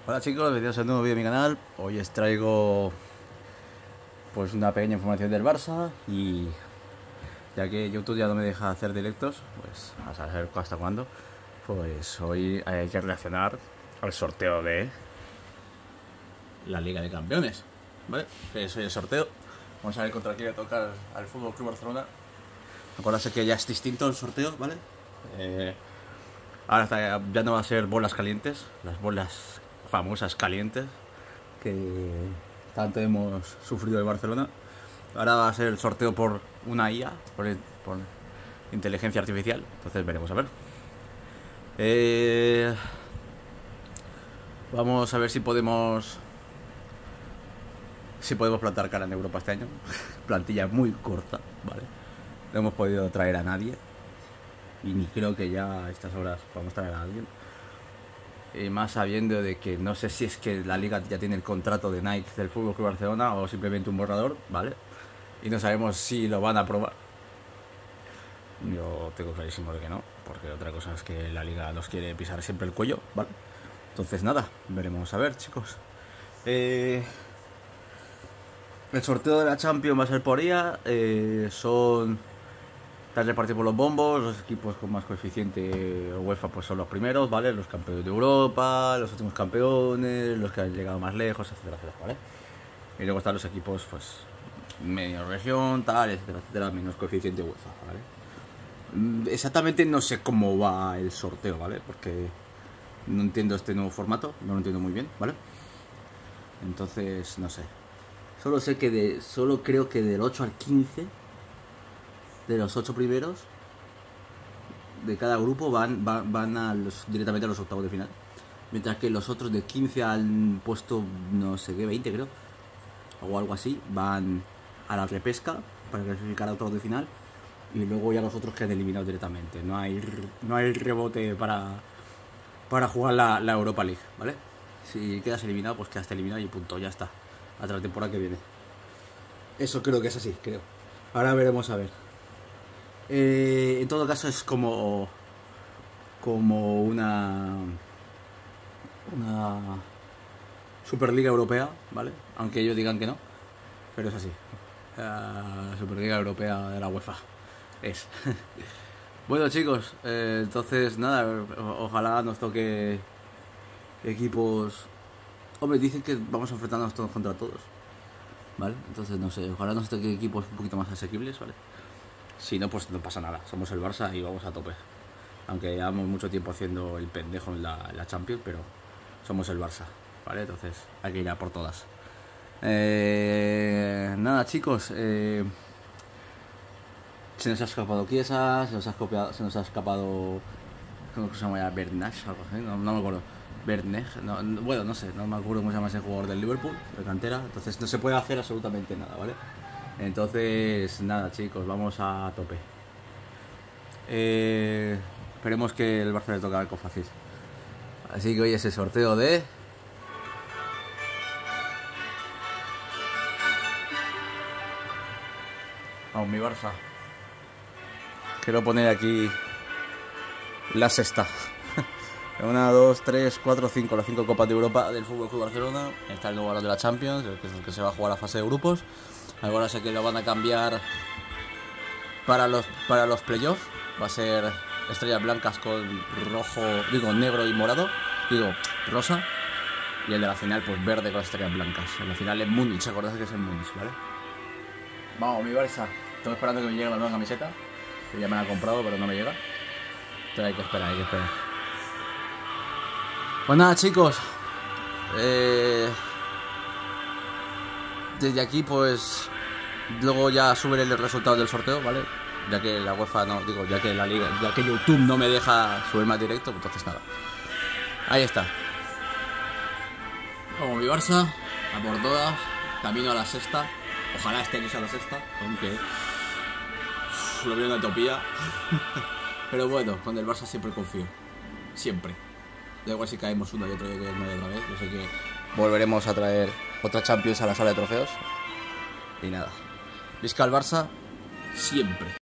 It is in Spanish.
Hola chicos, bienvenidos a un nuevo vídeo de mi canal. Hoy os traigo pues una pequeña información del Barça y ya que YouTube ya no me deja hacer directos, pues a saber hasta cuándo, pues hoy hay que reaccionar al sorteo de la Liga de Campeones, ¿vale? Que es el sorteo. Vamos a ver contra quién le toca al Fútbol Club Barcelona. Acordarse que ya es distinto el sorteo, ¿vale? Ahora ya no va a ser bolas calientes, las bolas famosas calientes que tanto hemos sufrido en Barcelona. Ahora va a ser el sorteo por una IA, por inteligencia artificial. Entonces veremos a ver. Vamos a ver si podemos plantar cara en Europa este año. Plantilla muy corta, ¿vale? No hemos podido traer a nadie y ni creo que ya a estas horas podamos traer a alguien. Más sabiendo de que no sé si es que la liga ya tiene el contrato de Nike del Fútbol Club Barcelona o simplemente un borrador, ¿vale? Y no sabemos si lo van a aprobar. Yo tengo clarísimo de que no, porque otra cosa es que la liga nos quiere pisar siempre el cuello, ¿vale? Entonces nada, veremos a ver, chicos. El sorteo de la Champions va a ser por IA. Están repartidos por los bombos. Los equipos con más coeficiente UEFA pues son los primeros, ¿vale? Los campeones de Europa, los últimos campeones, los que han llegado más lejos, etcétera, etcétera, ¿vale? Y luego están los equipos pues medio región, tal, etcétera, etcétera, menos coeficiente UEFA, ¿vale? Exactamente no sé cómo va el sorteo, ¿vale? Porque no entiendo este nuevo formato, no lo entiendo muy bien, ¿vale? Entonces, no sé. Solo sé que solo creo que del 8 al 15 de los 8 primeros de cada grupo van directamente a los octavos de final, mientras que los otros de 15 al puesto no sé qué, 20 creo, o algo así, van a la repesca para clasificar a octavos de final y luego ya los otros quedan eliminados directamente. No hay rebote para jugar la Europa League, ¿vale? Si quedas eliminado, pues quedaste eliminado y punto, ya está, hasta la temporada que viene. Eso creo que es así, creo. Ahora veremos a ver. En todo caso es como una Superliga Europea, ¿vale? Aunque ellos digan que no, pero es así. La Superliga Europea de la UEFA es. Bueno chicos, entonces nada, ojalá nos toque equipos. Hombre, dicen que vamos a enfrentarnos todos contra todos, ¿vale? Entonces no sé, ojalá nos toque equipos un poquito más asequibles, ¿vale? Si no, pues no pasa nada, somos el Barça y vamos a tope. Aunque llevamos mucho tiempo haciendo el pendejo en la Champions, pero somos el Barça, ¿vale? Entonces hay que ir a por todas. Nada chicos, se nos ha escapado Chiesa, se nos ha escapado ¿cómo se llama ya? Bernash, algo así, no me acuerdo. Bernej, bueno, no sé, no me acuerdo cómo se llama ese jugador del Liverpool, de cantera. Entonces no se puede hacer absolutamente nada, ¿vale? Entonces, nada chicos, vamos a tope. Esperemos que el Barça le toque algo fácil. Así que hoy es el sorteo de... Vamos, mi Barça. Quiero poner aquí la sexta. 1, 2, 3, 4, 5. Las 5 Copas de Europa del Fútbol Club Barcelona. Está el nuevo balón de la Champions, que es el que se va a jugar a fase de grupos. Ahora sé que lo van a cambiar para los playoffs. Va a ser estrellas blancas con negro y morado. Rosa. Y el de la final, pues verde con estrellas blancas. En la final en Múnich, acordáis que es en Múnich, ¿vale? Vamos, mi Barça. Estoy esperando que me llegue la nueva camiseta. Que ya me la he comprado, pero no me llega. Entonces hay que esperar, Pues nada, chicos. Desde aquí, pues luego ya subiré el resultado del sorteo, ¿vale? Ya que la UEFA ya que la liga, ya que YouTube no me deja subir más directo, pues entonces nada. Ahí está. Como mi Barça, a por todas, camino a la sexta. Ojalá este año sea la sexta, aunque lo veo una utopía. Pero bueno, con el Barça siempre confío. Siempre. Da igual si caemos una y otra vez, yo sé que volveremos a traer otra Champions a la sala de trofeos. Y nada, visca el Barça siempre.